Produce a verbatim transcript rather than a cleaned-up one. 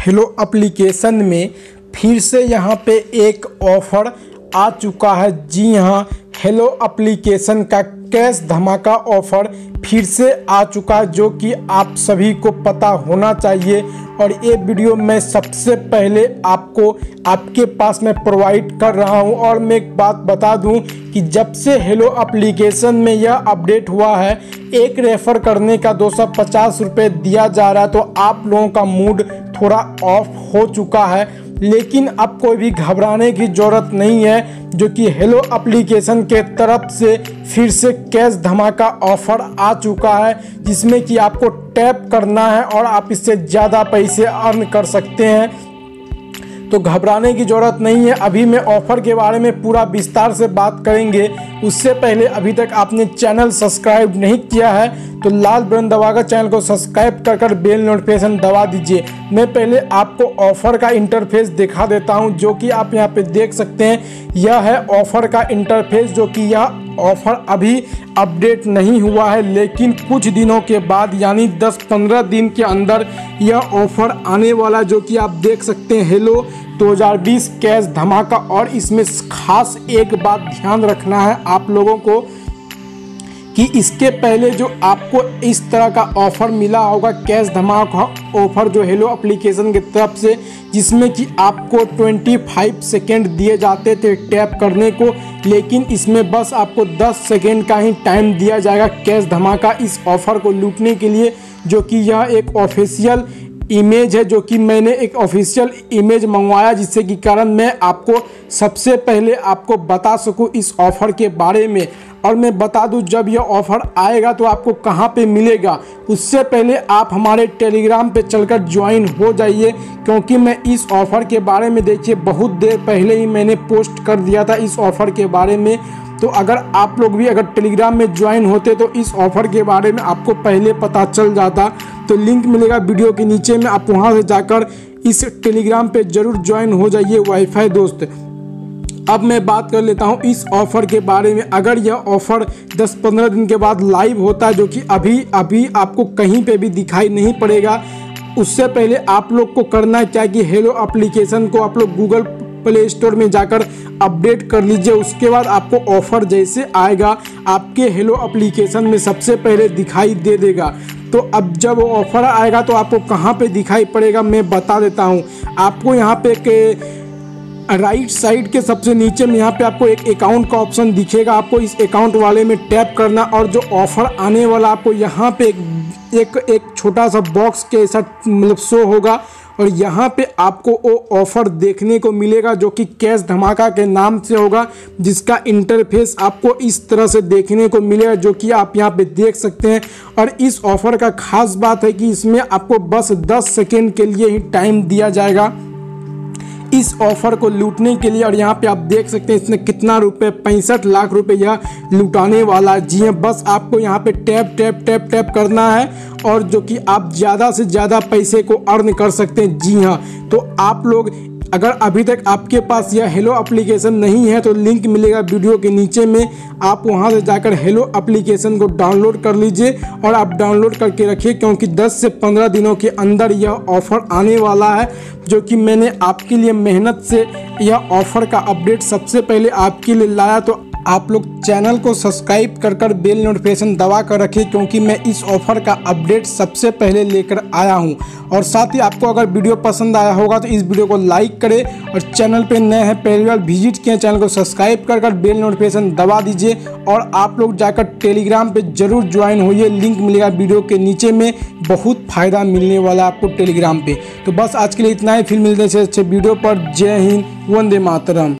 Hello application में फिर से यहाँ पे एक ऑफ़र आ चुका है। जी हाँ, हेलो एप्लीकेशन का कैश धमाका ऑफ़र फिर से आ चुका है, जो कि आप सभी को पता होना चाहिए। और ये वीडियो मैं सबसे पहले आपको आपके पास में प्रोवाइड कर रहा हूँ। और मैं एक बात बता दूँ कि जब से हेलो एप्लीकेशन में यह अपडेट हुआ है, एक रेफ़र करने का दो सौ पचास रुपये दिया जा रहा है, तो आप लोगों का मूड थोड़ा ऑफ हो चुका है। लेकिन अब कोई भी घबराने की ज़रूरत नहीं है, जो कि हेलो एप्लीकेशन के तरफ से फिर से कैश धमाका ऑफ़र आ चुका है, जिसमें कि आपको टैप करना है और आप इससे ज़्यादा पैसे अर्न कर सकते हैं। तो घबराने की ज़रूरत नहीं है। अभी मैं ऑफ़र के बारे में पूरा विस्तार से बात करेंगे। उससे पहले अभी तक आपने चैनल सब्सक्राइब नहीं किया है तो लाल बटन दबाकर चैनल को सब्सक्राइब कर कर बेल नोटिफिकेशन दबा दीजिए। मैं पहले आपको ऑफ़र का इंटरफेस दिखा देता हूं, जो कि आप यहां पे देख सकते हैं। यह है ऑफ़र का इंटरफेस, जो कि यह ऑफ़र अभी अपडेट नहीं हुआ है, लेकिन कुछ दिनों के बाद यानी दस पंद्रह दिन के अंदर यह ऑफ़र आने वाला, जो कि आप देख सकते हैं हेलो दो हज़ार बीस कैश धमाका। और इसमें खास एक बात ध्यान रखना है आप लोगों को कि इसके पहले जो आपको इस तरह का ऑफ़र मिला होगा कैश धमाका ऑफ़र, जो हेलो एप्लीकेशन की तरफ से, जिसमें कि आपको पच्चीस सेकेंड दिए जाते थे टैप करने को, लेकिन इसमें बस आपको दस सेकेंड का ही टाइम दिया जाएगा कैश धमाका इस ऑफ़र को लूटने के लिए। जो कि यह एक ऑफिशियल इमेज है, जो कि मैंने एक ऑफिशियल इमेज मंगवाया, जिससे कि कारण मैं आपको सबसे पहले आपको बता सकूं इस ऑफ़र के बारे में। और मैं बता दूं, जब यह ऑफ़र आएगा तो आपको कहां पे मिलेगा, उससे पहले आप हमारे टेलीग्राम पे चलकर ज्वाइन हो जाइए, क्योंकि मैं इस ऑफ़र के बारे में देखिए बहुत देर पहले ही मैंने पोस्ट कर दिया था इस ऑफ़र के बारे में। तो अगर आप लोग भी अगर टेलीग्राम में ज्वाइन होते तो इस ऑफ़र के बारे में आपको पहले पता चल जाता। तो लिंक मिलेगा वीडियो के नीचे में, आप वहां से जाकर इस टेलीग्राम पे ज़रूर ज्वाइन हो जाइए वाईफाई दोस्त। अब मैं बात कर लेता हूं इस ऑफ़र के बारे में। अगर यह ऑफ़र दस पंद्रह दिन के बाद लाइव होता है, जो कि अभी अभी आपको कहीं पे भी दिखाई नहीं पड़ेगा, उससे पहले आप लोग को करना क्या कि हेलो एप्लीकेशन को आप लोग गूगल प्ले स्टोर में जाकर अपडेट कर लीजिए। उसके बाद आपको ऑफ़र जैसे आएगा आपके हेलो एप्लीकेशन में सबसे पहले दिखाई दे देगा। तो अब जब वो ऑफ़र आएगा तो आपको कहाँ पे दिखाई पड़ेगा मैं बता देता हूँ। आपको यहाँ पे के राइट साइड के सबसे नीचे में यहाँ पे आपको एक अकाउंट का ऑप्शन दिखेगा। आपको इस अकाउंट वाले में टैप करना और जो ऑफ़र आने वाला आपको यहाँ पे एक एक, एक छोटा सा बॉक्स के ऐसा मतलब शो होगा, और यहाँ पे आपको वो ऑफ़र देखने को मिलेगा, जो कि कैश धमाका के नाम से होगा, जिसका इंटरफेस आपको इस तरह से देखने को मिलेगा, जो कि आप यहाँ पे देख सकते हैं। और इस ऑफ़र का खास बात है कि इसमें आपको बस दस सेकेंड के लिए ही टाइम दिया जाएगा इस ऑफ़र को लूटने के लिए। और यहाँ पे आप देख सकते हैं इसने कितना रुपए पैंसठ लाख रुपए यह लुटाने वाला। जी हाँ, बस आपको यहाँ पे टैप टैप टैप टैप करना है, और जो कि आप ज़्यादा से ज़्यादा पैसे को अर्न कर सकते हैं। जी हाँ, तो आप लोग अगर अभी तक आपके पास यह हेलो एप्लीकेशन नहीं है तो लिंक मिलेगा वीडियो के नीचे में, आप वहां से जाकर हेलो एप्लीकेशन को डाउनलोड कर लीजिए और आप डाउनलोड करके रखिए, क्योंकि दस से पंद्रह दिनों के अंदर यह ऑफ़र आने वाला है। जो कि मैंने आपके लिए मेहनत से यह ऑफ़र का अपडेट सबसे पहले आपके लिए लाया। तो आप लोग चैनल को सब्सक्राइब कर कर बेल नोटिफिकेशन दबा कर रखिए, क्योंकि मैं इस ऑफ़र का अपडेट सबसे पहले लेकर आया हूं। और साथ ही आपको अगर वीडियो पसंद आया होगा तो इस वीडियो को लाइक करें, और चैनल पे नए हैं पहली बार विजिट किए चैनल को सब्सक्राइब कर कर बेल नोटिफिकेशन दबा दीजिए। और आप लोग जाकर टेलीग्राम पे जरूर ज्वाइन होइए, लिंक मिलेगा वीडियो के नीचे में। बहुत फ़ायदा मिलने वाला है आपको टेलीग्राम पे। तो बस आज के लिए इतना ही, फिर मिलते हैं अच्छे वीडियो पर। जय हिंद, वंदे मातरम।